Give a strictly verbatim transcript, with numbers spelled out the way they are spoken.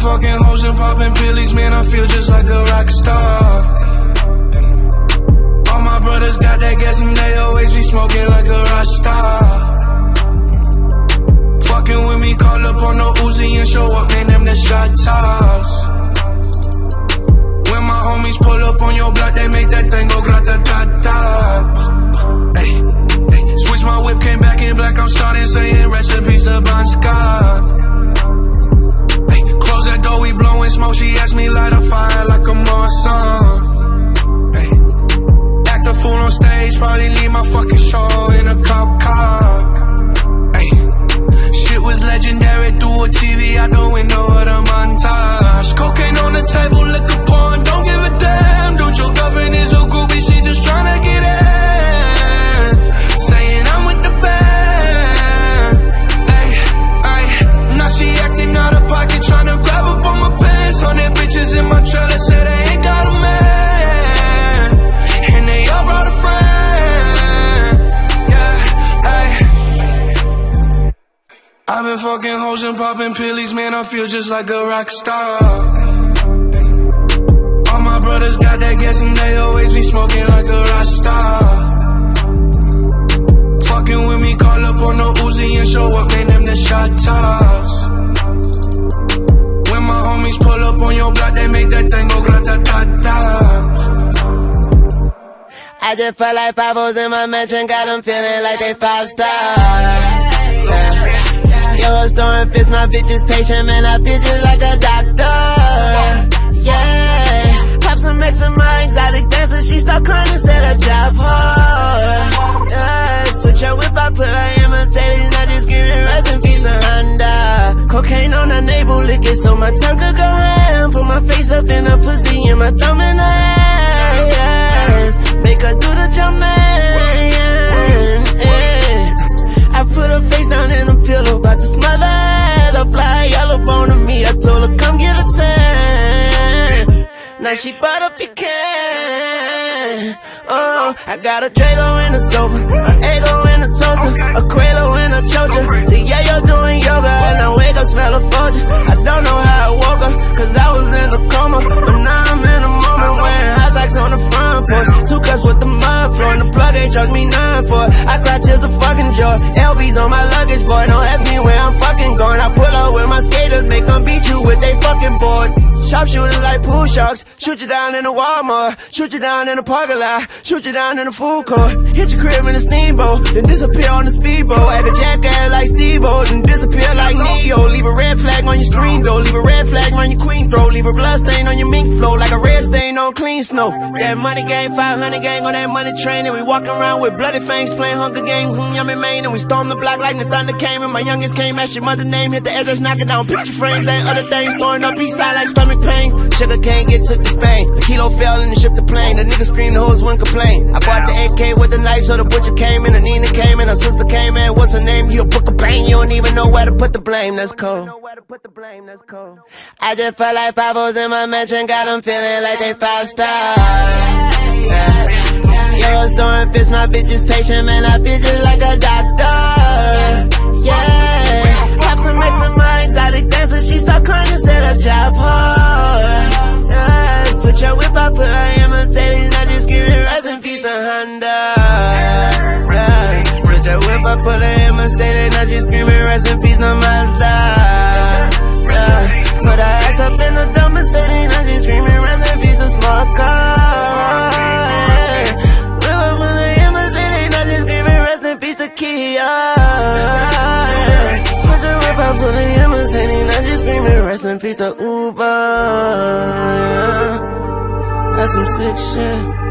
fucking hoes and popping pillies, man, I feel just like a rock star. All my brothers got that gas and they always be smoking like a rock star. Fucking with me, call up on the Uzi and show up, man, them the shot toss. When my homies pull up on your block, they make that thing go grata-ta-ta. Ay, ay. Switch my whip, came back in black, I'm starting saying recipes to Bon Scott. Ay, close that door, we blowing smoke, she asked me light a fire like a Marsan. Ay, act a fool on stage, probably leave my fucking show in a cop car. Ay, shit was legendary through a T V out the window of the montage. Cocaine on the table, liquor porn, don't give a damn. Dude, your girlfriend is a groupie, she just tryna get in. Saying I'm with the band. Ay, ay, now she acting out of pocket, tryna grab up on my pants. On that bitches in my trailer, say they ain't got a man, and they all brought a friend. Yeah, ay. I've been fucking hoes and popping pillies, man, I feel just like a rock star. All my brothers got that gas and they always be smoking like a rock star. Fucking with me, call up on the Uzi and show up, man, them the shot toss. When my homies pull up on your block, they make that thing go grata-ta-ta. I just felt like five O's in my mansion, got them feeling like they five stars. Yeah. Yo, hoes throwing fists, my bitch is patient, man, I feel just like a doctor. Yeah, pop some extra, my exotic dancer, she start crying and said I drive hard. Yeah, switch her whip, I put her in Mercedes, now just give me rest in peace to Honda. Cocaine on her navel, lick it so my tongue could go ham. Put my face up in her pussy and my thumb in her ass. Make her do the jump man. I put her face down in the pillow, about to smother her. The fly yellow bone to me, I told her come get a tan. Now she bought a pecan. Oh, I got a Draco in the sofa, an Eggo in the toaster, a Quelo in a choker. The yayo doing yoga, and I wake up smell a Folger. I don't know how I woke up, cause I was in a coma, but now I'm in a moment wearing high socks on the front porch. Two cups with the mud floor, and the plug ain't charged me none for it. I cry tears of fucking joy. L B's on my luggage, boy, don't ask me where I'm fucking going. I pull up with my skaters, make them beat you with they fucking boards. Sharpshooters like pool sharks, shoot you down in a Walmart, shoot you down in a parking lot, shoot you down in a food court. Hit your crib in a steamboat, then disappear on the speedboat. Act a jackass like Steve-O, then disappear like Neo. Leave a red flag on your screen door, leave a red flag on your queen throat, leave a blood stain on your mink flow like a red stain on clean snow. That money game, five hundred gang on that money train, and we walk around with bloody fangs, playing Hunger Games in Yummy Maine, and we storm the block like the thunder came, and my youngest came, ask your mother name, hit the address, knock it down, picture frames, and other things, throwing up east side like stomach pains. Sugar cane get took to Spain, the kilo fell and the ship the plane, the nigga screamed, the hoes wouldn't complain. I bought the A K with the knife, so the butcher came in, and Nina came in, her sister came in, what's her name? You a book of pain, you don't even know where to put the blame, that's cold. I just felt like five O's in my mansion, got them feeling like they five stars. Yeah. Yo, hoes throwing fists, my bitch is patient, man, I feel just like a doctor. Yeah, pop some extra, my exotic dancer, she start crying and said I drive hard. Yeah, switch her whip, I put her in Mercedes, now just give me rest in peace to Honda. Yeah, switch her whip, I put her in Mercedes, now just give me rest in peace to Mazda. Yeah, put her ass up in the dumb Mercedes, now just give me rest in peace to small car. Whip up put her in Mercedes, now just give me rest in peace to Kia. Switch her whip, I put her in Mercedes, now just give me rest in peace to Uber. That's some sick shit.